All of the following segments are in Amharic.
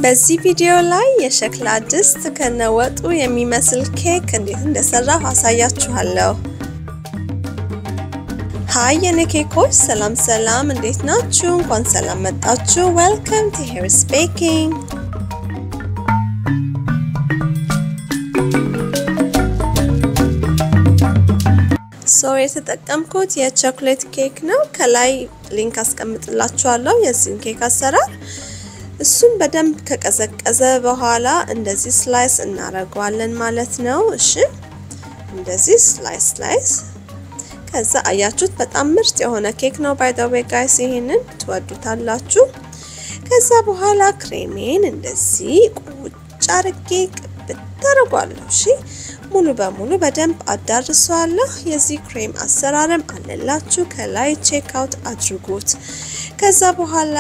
በዚህ ቪዲዮ ላይ የሸክላ ድስት ከነወጡ የሚመስል ኬክ እንዴት እንደሰራሁ አሳያችኋለሁ። ሃይ የኔ ኬኮች ሰላም እንዴት ናችሁ? እንኳን ሰላም መጣችሁ። Welcome to Harris Baking. የተጠቀምኩት የቾኮሌት ኬክ ነው። ከላይ ሊንክ አስቀምጥላችኋለሁ የዚህን ኬክ አሰራር። እሱን በደንብ ከቀዘቀዘ በኋላ እንደዚህ ስላይስ እናደርገዋለን ማለት ነው። እሺ እንደዚህ ስላይስ ከዛ አያችሁት በጣም ምርጥ የሆነ ኬክ ነው። ባይ ዘ ዌይ ጋይስ ይሄንን ትወዱታላችሁ። ከዛ በኋላ ክሬሜን እንደዚህ ቁጭ አድርጌ ብታረጋለሁ። እሺ ሙሉ በሙሉ በደንብ አዳርሰዋለሁ። የዚህ ክሬም አሰራርም አለላችሁ ከላይ ቼክ አውት አድርጉት። ከዛ በኋላ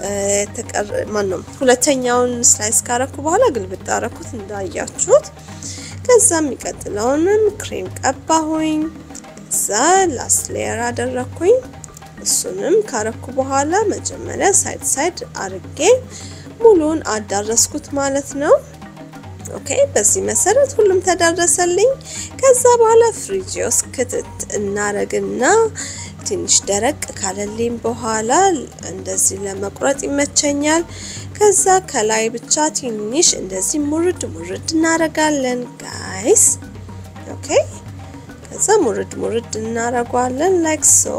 ሁለተኛውን ስላይስ ካረኩ በኋላ ግልብጥ አረኩት እንዳያችሁት። ከዛ የሚቀጥለውንም ክሬም ቀባሁኝ። ከዛ ላስት ሌየር አደረኩኝ። እሱንም ካረኩ በኋላ መጀመሪያ ሳይድ አርጌ ሙሉን አዳረስኩት ማለት ነው። ኦኬ በዚህ መሰረት ሁሉም ተዳረሰልኝ። ከዛ በኋላ ፍሪጅ ውስጥ ክትት እናረግና ትንሽ ደረቅ ካለልኝ በኋላ እንደዚህ ለመቁረጥ ይመቸኛል። ከዛ ከላይ ብቻ ትንሽ እንደዚህ ሙርድ እናረጋለን ጋይስ። ኦኬ ከዛ ሙርድ እናረጋለን ላይክ ሶ።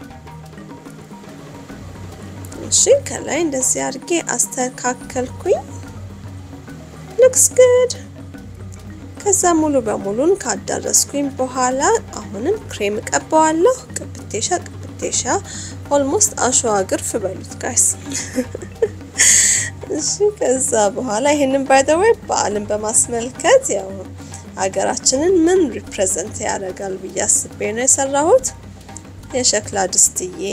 እሺ ከላይ እንደዚህ አርጌ አስተካከልኩኝ። looks good። ከዛ ሙሉ በሙሉን ካዳረስኩኝ በኋላ አሁንም ክሬም ቀባዋለሁ። ቅብቴሻ almost አሸዋ ግርፍ በሉት ጋይስ። እሺ ከዛ በኋላ ይሄንን by the way በዓልን በማስመልከት ያው ሀገራችንን ምን ሪፕሬዘንት ያደርጋል ብዬ አስቤ ነው የሰራሁት የሸክላ ድስትዬ።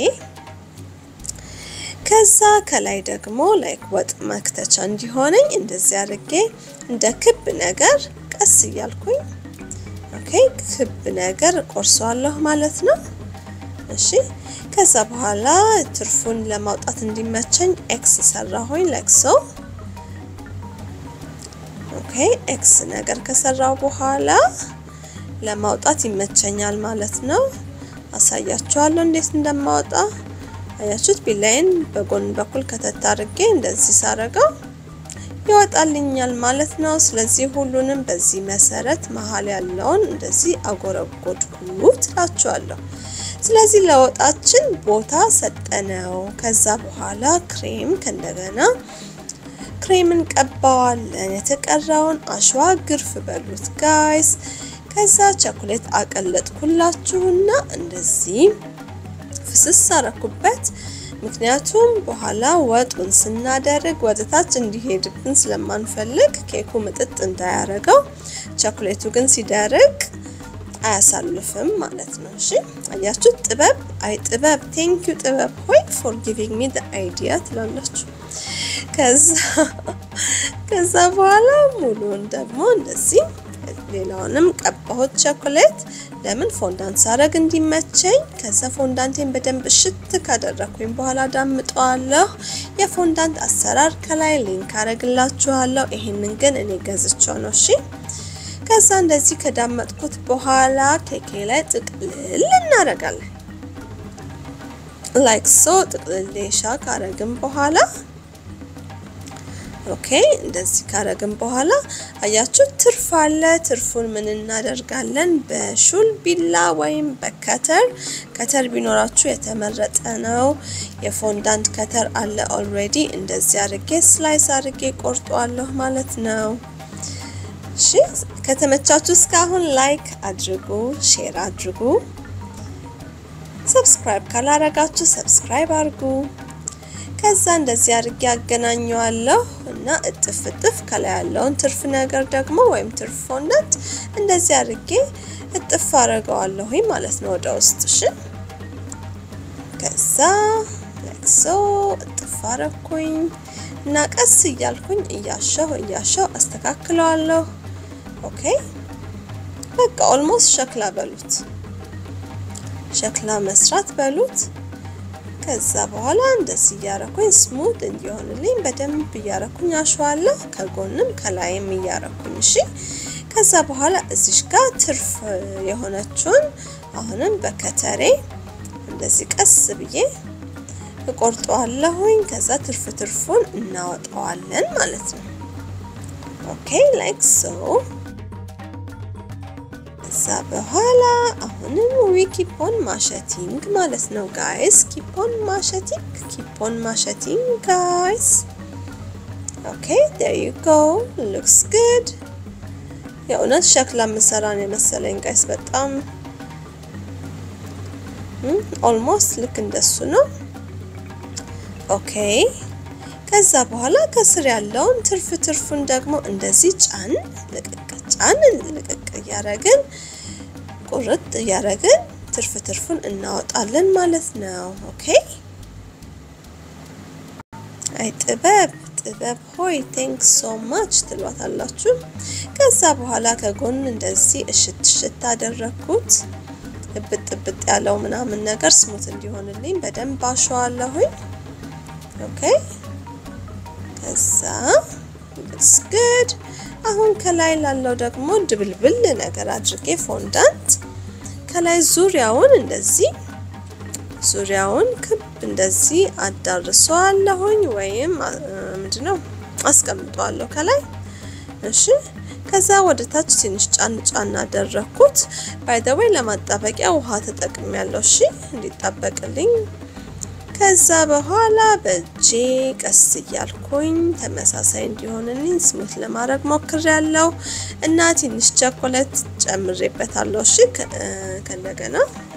ከዛ ከላይ ደግሞ ላይክ ወጥ መክተቻ እንዲሆነኝ እንደዚህ አድርጌ እንደ ክብ ነገር ቀስ እያልኩኝ ኦኬ ክብ ነገር ቆርሷለሁ ማለት ነው። እሺ ከዛ በኋላ ትርፉን ለማውጣት እንዲመቸኝ ኤክስ ሰራሁኝ ላይክ ሶ። ኦኬ ኤክስ ነገር ከሰራው በኋላ ለማውጣት ይመቸኛል ማለት ነው። አሳያችኋለሁ እንዴት እንደማወጣ። አያችሁት ቢላይን በጎን በኩል ከተታርጌ እንደዚህ ሳረጋው ይወጣልኛል ማለት ነው። ስለዚህ ሁሉንም በዚህ መሰረት መሃል ያለውን እንደዚህ አጎረጎድኩት እላችኋለሁ። ስለዚህ ለወጣችን ቦታ ሰጠነው። ከዛ በኋላ ክሬም ከእንደገና ክሬምን ቀባዋለን። የተቀረውን አሸዋ ግርፍ በሉት ጋይስ። ከዛ ቾኮሌት አቀለጥኩላችሁና እንደዚህ ፍስስ አረኩበት። ምክንያቱም በኋላ ወጡን ስናደርግ ወደታች እንዲሄድብን ስለማንፈልግ ኬኩ ምጥጥ እንዳያረገው፣ ቾኮሌቱ ግን ሲደርቅ አያሳልፍም ማለት ነው። እሺ አያችሁ ጥበብ ቴንክ ዩ ጥበብ ሆይ for giving me the idea ትላላችሁ። ከዛ በኋላ ሙሉን ደግሞ እንደዚህ ሌላውንም ቀባሁት ቾኮሌት ለምን ፎንዳንት ሳረግ እንዲመቸኝ። ከዛ ፎንዳንቴን በደንብ ሽት ካደረኩኝ በኋላ ዳምጠዋለሁ። የፎንዳንት አሰራር ከላይ ሊንክ አረግላችኋለሁ። ይሄንን ግን እኔ ገዝቼው ነው። እሺ ከዛ እንደዚህ ከዳመጥኩት በኋላ ኬኬ ላይ ጥቅልል እናረጋለን ላይክ ሶ። ጥቅልልሻ ካረግን በኋላ ኦኬ እንደዚህ ካረግን በኋላ አያችሁ ትርፍ አለ። ትርፉን ምን እናደርጋለን? በሹል ቢላ ወይም በከተር ቢኖራችሁ የተመረጠ ነው። የፎንዳንት ከተር አለ ኦልሬዲ። እንደዚህ አርጌ ስላይስ አርጌ ቆርጧለሁ ማለት ነው። እሺ ከተመቻችሁ እስካሁን ላይክ አድርጉ፣ ሼር አድርጉ። ሰብስክራይብ ካላረጋችሁ ሰብስክራይብ አድርጉ። ከዛ እንደዚህ አርጌ አገናኘዋለሁ እና እጥፍ ከላይ ያለውን ትርፍ ነገር ደግሞ ወይም ትርፍ ፎንዳንት እንደዚህ አርጌ እጥፍ አረጋዋለሁ ማለት ነው ወደ ውስጥ። እሺ ከዛ ላይክ ሶ እጥፍ አረኩኝ እና ቀስ እያልኩኝ እያሻው አስተካክለዋለሁ። ኦኬ በቃ ኦልሞስት ሸክላ መስራት በሉት። ከዛ በኋላ እንደዚህ ያረኩኝ ስሙት እንዲሆንልኝ በደንብ ያረኩኝ አሸዋለሁ ከጎንም ከላይም ያረኩኝ እሺ ከዛ በኋላ እዚሽ ጋር ትርፍ የሆነችውን አሁንም በከተሬ እንደዚህ ቀስ ብዬ እቆርጠዋለሁኝ ከዛ ትርፉን እናወጣዋለን ማለት ነው ኦኬ ላይክ ሶ ከዛ በኋላ አሁንም we keep on macheting ማለት ነው guys keep on macheting guys okay there you go looks good የእውነት ሸክላ መሰራን የመሰለኝ ጋይስ በጣም almost ልክ እንደሱ ነው ኦኬ ከዛ በኋላ ከስር ያለውን ትርፉን ደግሞ እንደዚህ ጫን ልቅቅ ያረግን ቁርጥ ያረግን ትርፉን እናወጣለን ማለት ነው ኦኬ አይ ጥበብ ሆይ thanks so much ትሏታላችሁ ከዛ በኋላ ከጎን እንደዚህ እሽት አደረኩት እብጥ ያለው ምናምን ነገር ስሙት እንዲሆንልኝ በደንብ አሸዋለሁኝ ኦኬ ከዛ looks good አሁን ከላይ ላለው ደግሞ ድብልብል ነገር አድርጌ ፎንዳንት ከላይ ዙሪያውን እንደዚህ ዙሪያውን ክብ እንደዚህ አዳርሰዋለሁኝ ወይም ምንድነው አስቀምጣለሁ ከላይ እሺ ከዛ ወደ ታች ትንሽ ጫን አደረኩት ባይ ዘ ዌይ ለማጣበቂያ ውሃ ተጠቅሜያለሁ እሺ እንዲጣበቅልኝ ከዛ በኋላ በእጄ ቀስ ያልኩኝ ተመሳሳይ እንዲሆንልኝ ስሙት ለማድረግ ሞክሬያለሁ እና ትንሽ ቸኮሌት ጨምሬበታለሁ እሺ ከእንደገና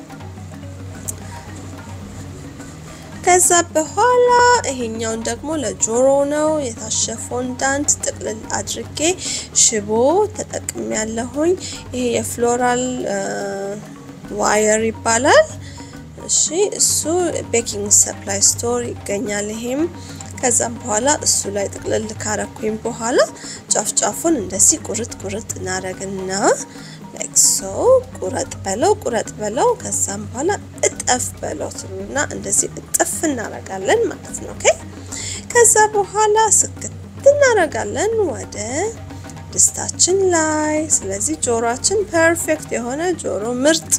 ከዛ በኋላ ይሄኛውን ደግሞ ለጆሮ ነው የታሸ ፎንዳንት ጥቅልል አድርጌ ሽቦ ተጠቅሜያለሁኝ ይሄ የፍሎራል ዋየር ይባላል እሺ እሱ ቤኪንግ ሰፕላይ ስቶር ይገኛል ይሄም ከዛም በኋላ እሱ ላይ ጥቅልል ካረኩኝ በኋላ ጫፍጫፉን እንደዚህ ቁርጥ እናረግና like so ቁረጥ በለው ከዛም በኋላ እጥፍ በለው ትሉና እንደዚህ እጥፍ እናረጋለን ማለት ነው ኦኬ ከዛ በኋላ ስክት እናረጋለን ወደ ድስታችን ላይ ስለዚህ ጆሮአችን ፐርፌክት የሆነ ጆሮ ምርጥ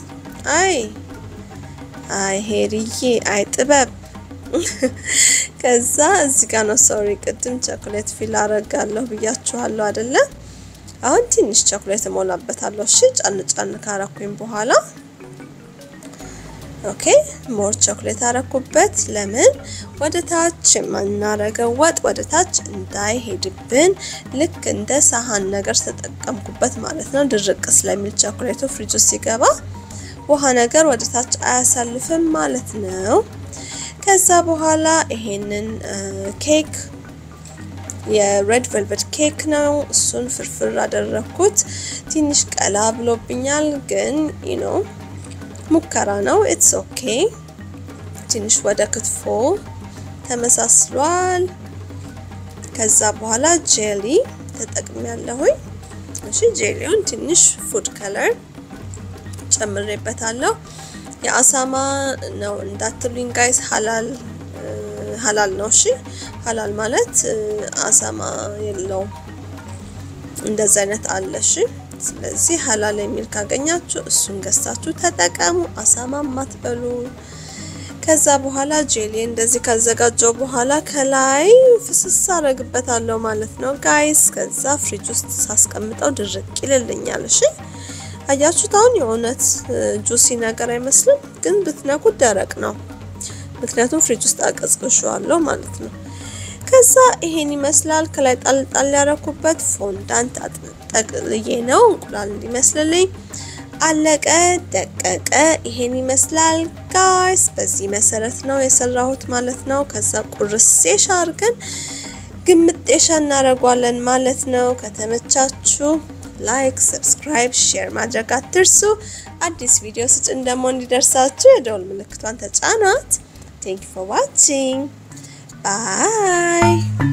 አይ ሄሪዬ አይ ጥበብ ከዛ እዚህ ጋር ነው ሶሪ ቅድም ቸኮሌት ፊል አረጋለሁ ብያችኋለሁ አይደለ አሁን ትንሽ ቸኮሌት ሞላበታለሁ እሺ ጫን ካረኩኝ በኋላ ኦኬ ሞር ቸኮሌት አረኩበት ለምን ወደ ታች ማናረገው ወጥ ወደ ታች እንዳይሄድብን ልክ እንደ ሳህን ነገር ተጠቀምኩበት ማለት ነው ድርቅ ስለሚል ቸኮሌቱ ፍሪጅ ውስጥ ሲገባ ውሃ ነገር ወደ ታች አያሳልፍም ማለት ነው ከዛ በኋላ ይሄንን ኬክ የሬድ ቬልቬት ኬክ ነው እሱን ፍርፍር አደረኩት ትንሽ ቀላ ብሎብኛል ግን ሙከራ ነው ኢትስ ኦኬ ትንሽ ወደ ክትፎ ተመሳስሏል ከዛ በኋላ ጄሊ ተጠቅሜያለሁኝ እሺ ጄሊውን ትንሽ ፉድ ከለር ጨምሬበታለሁ የአሳማ ነው እንዳትሉኝ ጋይስ ሐላል ነው እሺ ሐላል ማለት አሳማ የለው እንደዛ አይነት አለ እሺ ስለዚህ ሐላል የሚል ካገኛችሁ እሱን ገዝታችሁ ተጠቀሙ አሳማ ማትበሉ ከዛ በኋላ ጄሊ እንደዚህ ካዘጋጀው በኋላ ከላይ ፍስስ አረግበታለሁ ማለት ነው ጋይስ ከዛ ፍሪጅ ውስጥ ሳስቀምጠው ድርቅ ይልልኛል እሺ አያችሁት አሁን የሆነት ጁሲ ነገር አይመስልም ግን ብትነኩት ደረቅ ነው ምክንያቱም ፍሪጅ ውስጥ አቀዝቅዤዋለሁ ማለት ነው ከዛ ይሄን ይመስላል ከላይ ጣል ያረኩበት ፎንዳንት ጠቅልዬ ነው እንቁላል እንዲመስልልኝ አለቀ ደቀቀ ይሄን ይመስላል ጋይስ በዚህ መሰረት ነው የሰራሁት ማለት ነው ከዛ ቁርሴሽ አርገን ግምጤሻ እናረጋለን ማለት ነው ከተመቻችሁ ላይክ ሰብስክራይብ ሼር ማድረግ አትርሱ አዲስ ቪዲዮ ስጭን ደግሞ እንዲደርሳችሁ የደወል ምልክቷን ተጫኗት Thank you for watching. Bye.